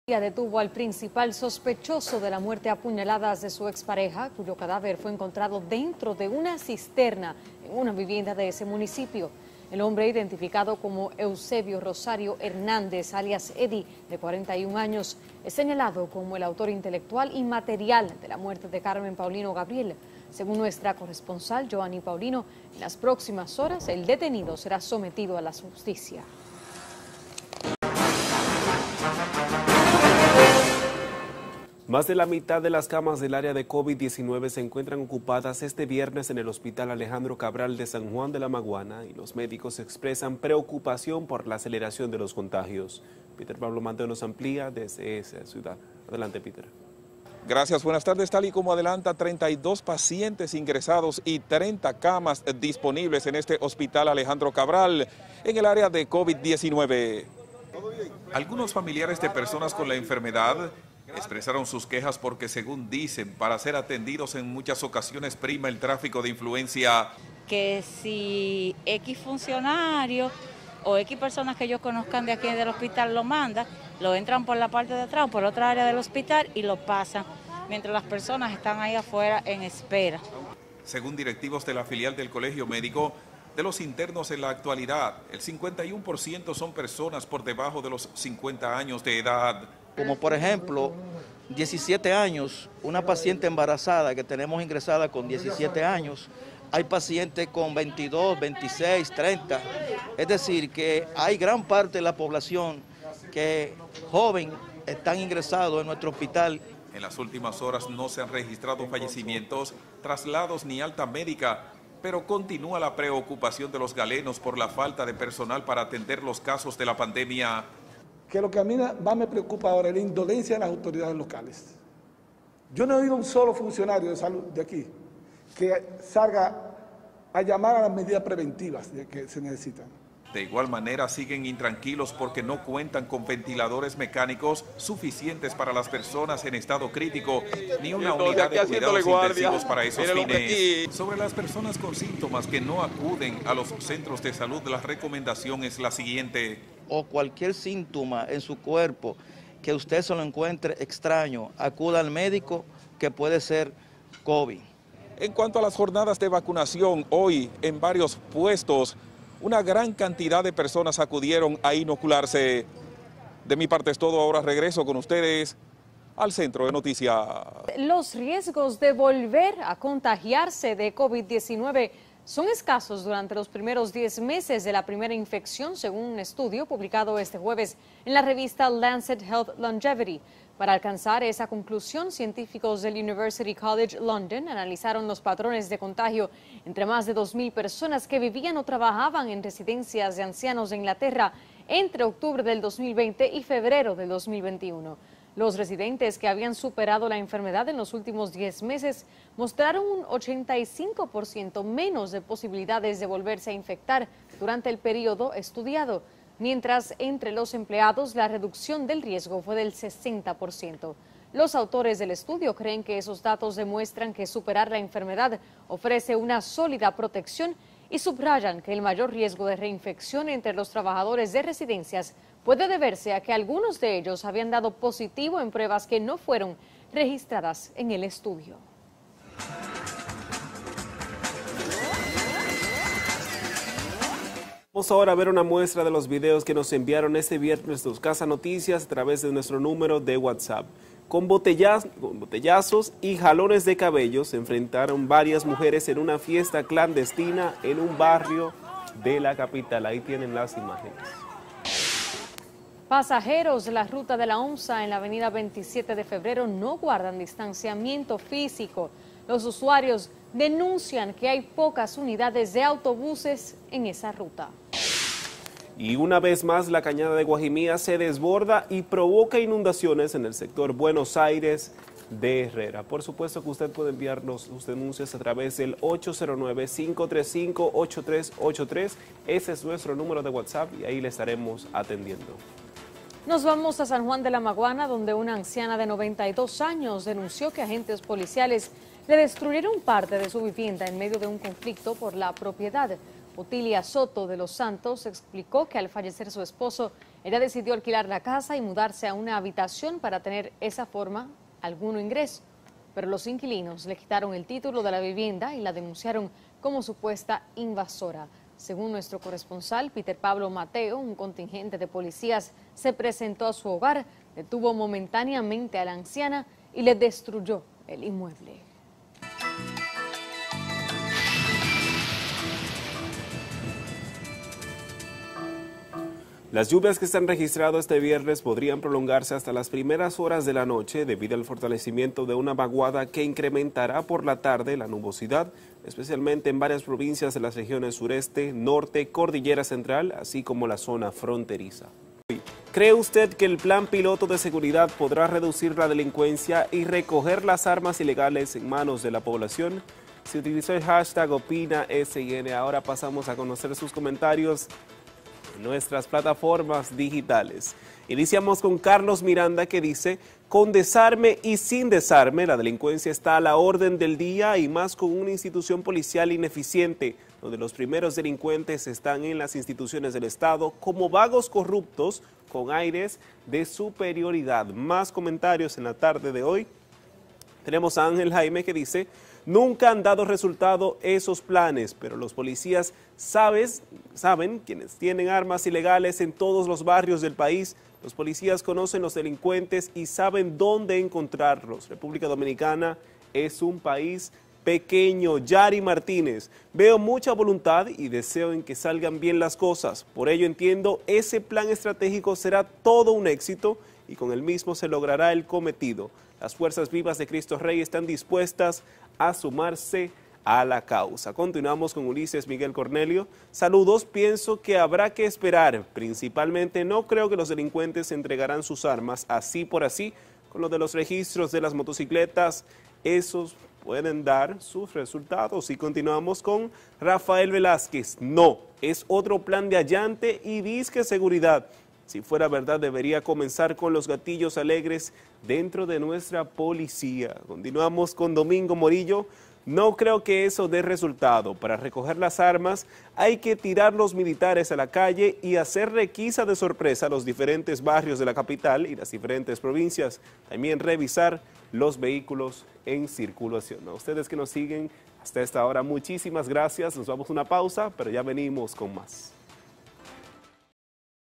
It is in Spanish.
Detuvo al principal sospechoso de la muerte a puñaladas de su expareja, cuyo cadáver fue encontrado dentro de una cisterna en una vivienda de ese municipio. El hombre, identificado como Eusebio Rosario Hernández, alias Eddie, de 41 años, es señalado como el autor intelectual y material de la muerte de Carmen Paulino Gabriel. Según nuestra corresponsal Joanny Paulino, en las próximas horas el detenido será sometido a la justicia. Más de la mitad de las camas del área de COVID-19 se encuentran ocupadas este viernes en el Hospital Alejandro Cabral de San Juan de la Maguana y los médicos expresan preocupación por la aceleración de los contagios. Peter Pablo Mateo nos amplía desde esa ciudad. Adelante, Peter. Gracias, buenas tardes. Tal y como adelanta, 32 pacientes ingresados y 30 camas disponibles en este Hospital Alejandro Cabral en el área de COVID-19. Algunos familiares de personas con la enfermedad expresaron sus quejas porque, según dicen, para ser atendidos en muchas ocasiones prima el tráfico de influencia. Que si X funcionario o X personas que ellos conozcan de aquí del hospital lo mandan, lo entran por la parte de atrás o por otra área del hospital y lo pasan, mientras las personas están ahí afuera en espera. Según directivos de la filial del Colegio Médico, de los internos en la actualidad, el 51% son personas por debajo de los 50 años de edad. Como por ejemplo, 17 años, una paciente embarazada que tenemos ingresada con 17 años, hay pacientes con 22, 26, 30, es decir, que hay gran parte de la población que joven están ingresados en nuestro hospital. En las últimas horas no se han registrado fallecimientos, traslados ni alta médica, pero continúa la preocupación de los galenos por la falta de personal para atender los casos de la pandemia. Que lo que a mí más me preocupa ahora es la indolencia de las autoridades locales. Yo no he oído un solo funcionario de salud de aquí que salga a llamar a las medidas preventivas que se necesitan. De igual manera siguen intranquilos porque no cuentan con ventiladores mecánicos suficientes para las personas en estado crítico, ni una unidad de cuidados intensivos para esos fines. Sobre las personas con síntomas que no acuden a los centros de salud, la recomendación es la siguiente. O cualquier síntoma en su cuerpo que usted se lo encuentre extraño, acuda al médico, que puede ser COVID. En cuanto a las jornadas de vacunación, hoy en varios puestos, una gran cantidad de personas acudieron a inocularse. De mi parte es todo, ahora regreso con ustedes al Centro de Noticias. Los riesgos de volver a contagiarse de COVID-19 son escasos durante los primeros 10 meses de la primera infección, según un estudio publicado este jueves en la revista Lancet Health Longevity. Para alcanzar esa conclusión, científicos del University College London analizaron los patrones de contagio entre más de 2.000 personas que vivían o trabajaban en residencias de ancianos de Inglaterra entre octubre del 2020 y febrero del 2021. Los residentes que habían superado la enfermedad en los últimos 10 meses mostraron un 85% menos de posibilidades de volverse a infectar durante el periodo estudiado, mientras entre los empleados la reducción del riesgo fue del 60%. Los autores del estudio creen que esos datos demuestran que superar la enfermedad ofrece una sólida protección y subrayan que el mayor riesgo de reinfección entre los trabajadores de residencias puede deberse a que algunos de ellos habían dado positivo en pruebas que no fueron registradas en el estudio. Vamos ahora a ver una muestra de los videos que nos enviaron este viernes los Casa Noticias a través de nuestro número de WhatsApp. Con botellazos y jalones de cabello se enfrentaron varias mujeres en una fiesta clandestina en un barrio de la capital. Ahí tienen las imágenes. Pasajeros de la ruta de la OMSA en la avenida 27 de febrero no guardan distanciamiento físico. Los usuarios denuncian que hay pocas unidades de autobuses en esa ruta. Y una vez más la cañada de Guajimía se desborda y provoca inundaciones en el sector Buenos Aires de Herrera. Por supuesto que usted puede enviarnos sus denuncias a través del 809-535-8383. Ese es nuestro número de WhatsApp y ahí le estaremos atendiendo. Nos vamos a San Juan de la Maguana, donde una anciana de 92 años denunció que agentes policiales le destruyeron parte de su vivienda en medio de un conflicto por la propiedad. Otilia Soto de los Santos explicó que al fallecer su esposo, ella decidió alquilar la casa y mudarse a una habitación para tener esa forma algún ingreso. Pero los inquilinos le quitaron el título de la vivienda y la denunciaron como supuesta invasora. Según nuestro corresponsal Peter Pablo Mateo, un contingente de policías se presentó a su hogar, detuvo momentáneamente a la anciana y le destruyó el inmueble. Las lluvias que se han registrado este viernes podrían prolongarse hasta las primeras horas de la noche debido al fortalecimiento de una vaguada que incrementará por la tarde la nubosidad, especialmente en varias provincias de las regiones sureste, norte, cordillera central, así como la zona fronteriza. ¿Cree usted que el plan piloto de seguridad podrá reducir la delincuencia y recoger las armas ilegales en manos de la población? Se utilizó el hashtag OpinaSIN. Ahora pasamos a conocer sus comentarios en nuestras plataformas digitales. Iniciamos con Carlos Miranda, que dice: con desarme y sin desarme, la delincuencia está a la orden del día, y más con una institución policial ineficiente, donde los primeros delincuentes están en las instituciones del Estado como vagos corruptos con aires de superioridad. Más comentarios en la tarde de hoy. Tenemos a Ángel Jaime, que dice: nunca han dado resultado esos planes, pero los policías saben quienes tienen armas ilegales en todos los barrios del país. Los policías conocen los delincuentes y saben dónde encontrarlos. República Dominicana es un país pequeño. Yari Martínez: veo mucha voluntad y deseo en que salgan bien las cosas. Por ello entiendo, ese plan estratégico será todo un éxito y con el mismo se logrará el cometido. Las fuerzas vivas de Cristo Rey están dispuestas a sumarse a la causa. Continuamos con Ulises Miguel Cornelio. Saludos, pienso que habrá que esperar. Principalmente no creo que los delincuentes entregarán sus armas así por así. Con lo de los registros de las motocicletas, esos pueden dar sus resultados. Y continuamos con Rafael Velázquez. No, es otro plan de allante y disque seguridad. Si fuera verdad, debería comenzar con los gatillos alegres dentro de nuestra policía. Continuamos con Domingo Morillo. No creo que eso dé resultado. Para recoger las armas hay que tirar los militares a la calle y hacer requisa de sorpresa a los diferentes barrios de la capital y las diferentes provincias. También revisar los vehículos en circulación. A ustedes que nos siguen hasta esta hora, muchísimas gracias. Nos vamos a una pausa, pero ya venimos con más.